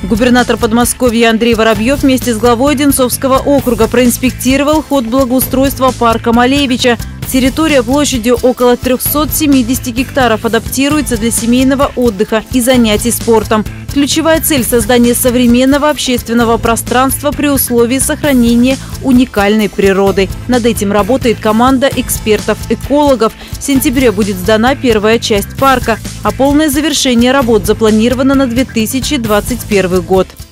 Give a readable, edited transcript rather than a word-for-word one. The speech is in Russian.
Губернатор Подмосковья Андрей Воробьев вместе с главой Одинцовского округа проинспектировал ход благоустройства парка Малевича. Территория площадью около 370 гектаров адаптируется для семейного отдыха и занятий спортом. Ключевая цель – создание современного общественного пространства при условии сохранения уникальной природы. Над этим работает команда экспертов-экологов. В сентябре будет сдана первая часть парка, а полное завершение работ запланировано на 2021 год.